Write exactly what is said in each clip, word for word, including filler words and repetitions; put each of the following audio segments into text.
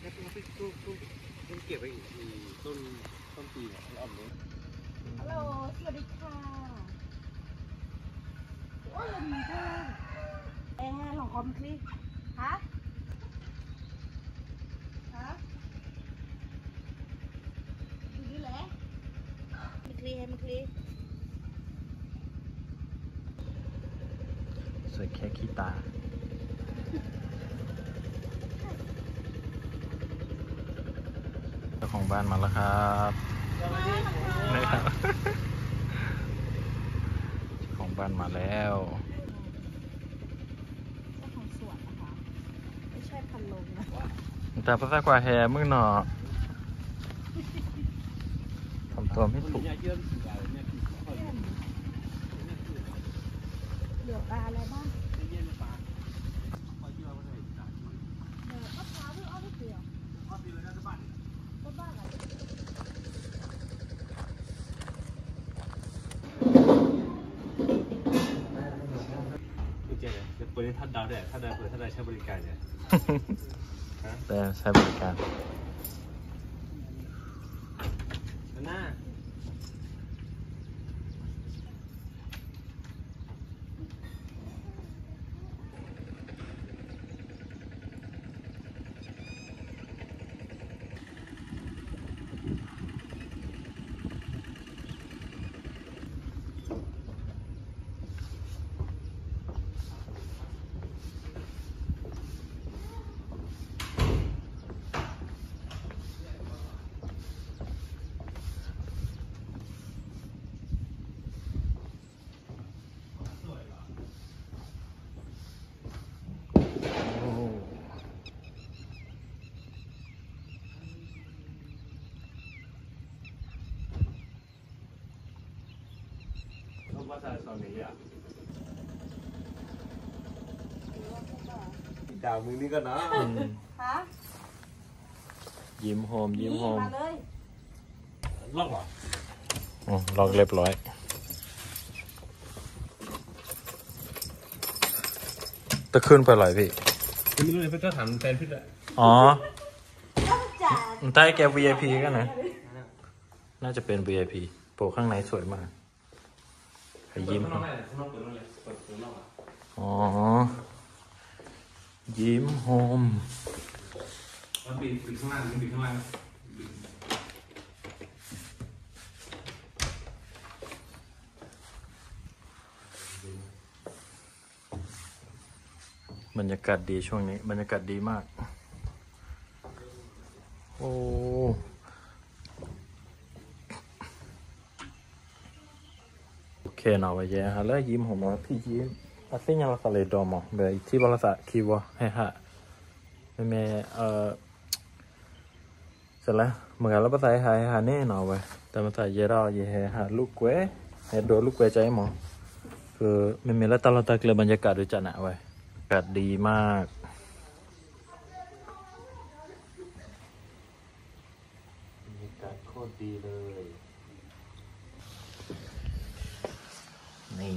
ค่ต้นต้นต้นต้นเก็บไปอีกต้นต้นปีเนี่ยอ่อนเลยฮัลโหลสวัสดีค่ะโอ้ยมันมีเท่าเอ๊ะลองคอมคลิปฮะฮะดูนี่แหละมันคลีให้มันคลีสวยแค่ขี้ตาเจ้าของบ้านมาแล้วครับนี่ครับเจ้าของบ้านมาแล้วเจ้าของสวนนะคะไม่ใช่พันลงนะแต่ภาษากว่าแฮมึงหนอทำตัวไม่ถูกเหลือปลาอะไรบ้างเปิดท่านดาวเนี่ยท่านดาวเปิดท่านดาวใช้บริการเนี่ยแต่ใช้บริการหน้าว่าจะสอนนี้อ่ะดาวมึงนี่ก็นะฮะยิ้มโฮมยิ้มโฮมมาเลยล็อกเหรออ๋อล็อกเรียบร้อยตะขึ้นไปเลยพี่ไม่รู้เลยพี่ก็ถามแฟนพี่แหละอ๋อใต้แก วี ไอ พี กันนะน่าจะเป็น วี ไอ พี โปรข้างในสวยมากยิ้มอ๋อยิ้มโฮมแล้วปีนปีนข้างล่างปีนข้างล่างบรรยากาศดีช่วงนี้บรรยากาศดีมากโอ้โอเคเนาะวันนี้ฮะแล้วยิ้มผมว่าพี่ยิ้มอาเซียนเราเลยดอมอ่ะแบบที่บริษัทคิวให้ฮะไม่แม่เออเสร็จแล้วเหมือนกันแล้วภาษาไทยฮะแน่นอนเว้ยแต่ภาษาเยอรมันยังฮะลูกเว้ยให้โดนลูกเว้ยใจหมอคือไม่แม่แล้วตลอดตะเกียบบรรยากาศดูจัดหนะเว้ยบรรยากาศดีมากบรรยากาศโคตรดีเลยนี่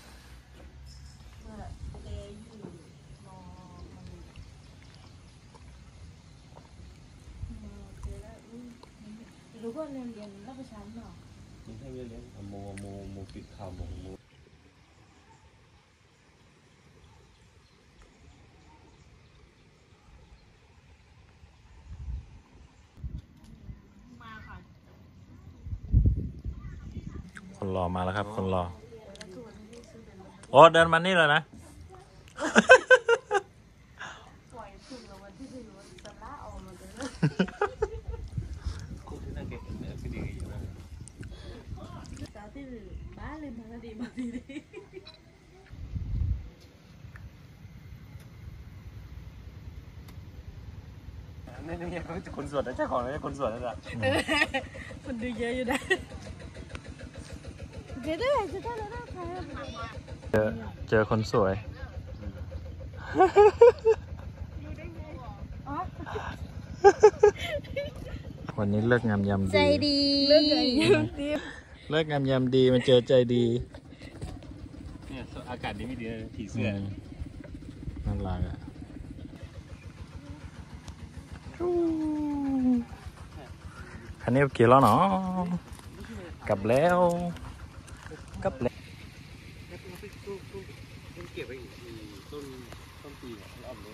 รู้ว่าเรียนเรียนรับประชาเนาะไม่ใช่เรียนเรียนโมโมโมปิดข่าวโมโมมาค่ะคนรอมาแล้วครับคนรอโอ้เดินมานี่เลยนะปล่อยถึงแล้ววันที่ถึงวันสละออกมาเลยคุณที่นั่งเก็บเนี่ยพี่ดีอยู่นะตาที่บ้านเลยมาดีมาดีนี่นี่เขาจะคนสวดนะเจ้าของนะคนสวดนะจ๊ะคนดูเยอะอยู่นะเดี๋ยวได้จะได้แล้วนะใครเจอเจอคนสวยวันนี้เลิกงามยามดีใจดีเลิกงามยามดีเลิกงามยามดีมันเจอใจดีเนี่ยอากาศดีไม่ดีผีเสื้อน่ารักอ่ะคันนี้กี่แล้วเนาะกลับแล้วกลับแล้วแล้วต้นต้นต้นต้นเก็บไปอีกทีต้นต้นปีเนี่ยมันอ่อนเลย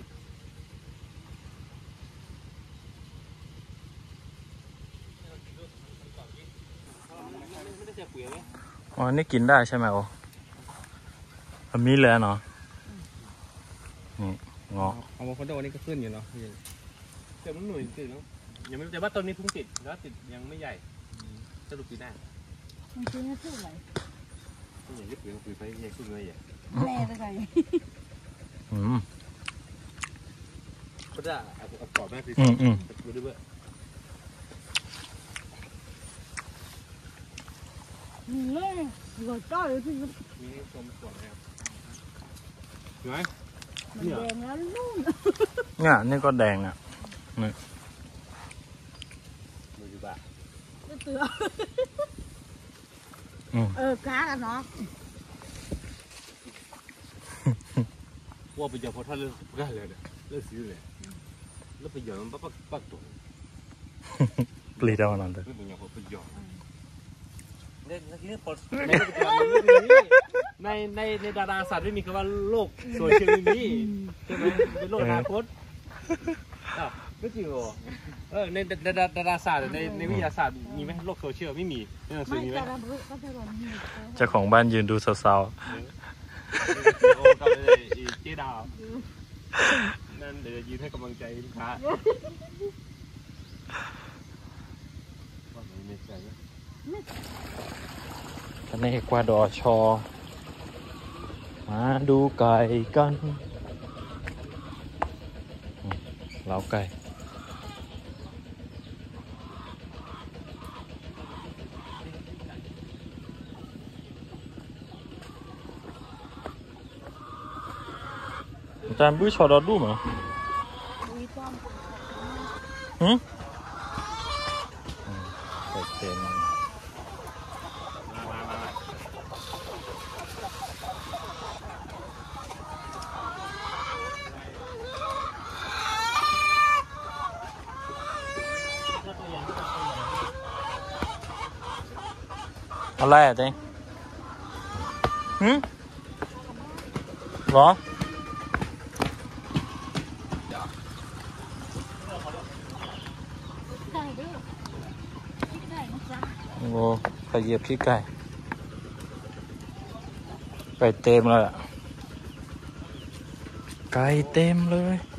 ไม่ได้จะเกลี่ยไหมอ๋อนี่กินได้ใช่ไหมโอ้อันนี้เลยเนาะนี่เงาะเอาโวคาโดนี่ก็ขึ้นอยู่เนาะเดี๋ยวมันหน่วยติดแล้วยังไม่แต่ว่าต้นนี้เพิ่งติดแล้วติดยังไม่ใหญ่สรุปปีหน้ามันคือเท่าไหร่ต้นใหญ่ยึดเปลี่ยนคุยไปใหญ่ขึ้นเลยใหญ่แม่ได้ไงอืมก็ได้เอาเอากรอบแม่ปีอืมอืมดูด้วยนี่เลยหัวจ้อยเลยพี่มันมีชมสวนนะครับเห็นไหมแดงแล้วนุ่มเนี่ยนี่ก็แดงอ่ะนี่ดูดีป่ะเตืออืมเออก้ากันเนาะว่าไปเจอพอท่านเลือกได้เลยเนี่ยเลือกซื้อเลยแล้วไปหย่อนมันปั๊บปั๊บตัวปลีดเอาหน่อยเถอะไม่เป็นอย่างพอไปหย่อนในในในในดาราศาสตร์ไม่มีคำว่าโลกโซเชียลมีใช่ไหมเป็นโลกอนาคตอ้าวไม่จริงหรอเออในดาราศาสตร์ในในวิทยาศาสตร์มีไหมโลกโซเชียลไม่มีในหนังสือไม่มีไหมแต่ละบุก็จะรวมมีเจ้าของบ้านยืนดูสาวโอ้กับเจ๊ดาวนั่นเดี๋ยวยืนให้กำลังใจลูกค้าว่าไม่ใจๆอันนี้เอกวาดอร์ชอมาดูไก่กันอืมเล้าไก่อาจารย์บุ้ยชอดอดูมั้ยมีป้อมหืมใส่เกมมันมามามาอะไรอ่ะเจ๊หืมเหรอไก่ด้วยไก่นะจ๊ะโอ้ไปเหยียบขี้ไก่ไก่เต็มเลยอ่ะไก่เต็มเลย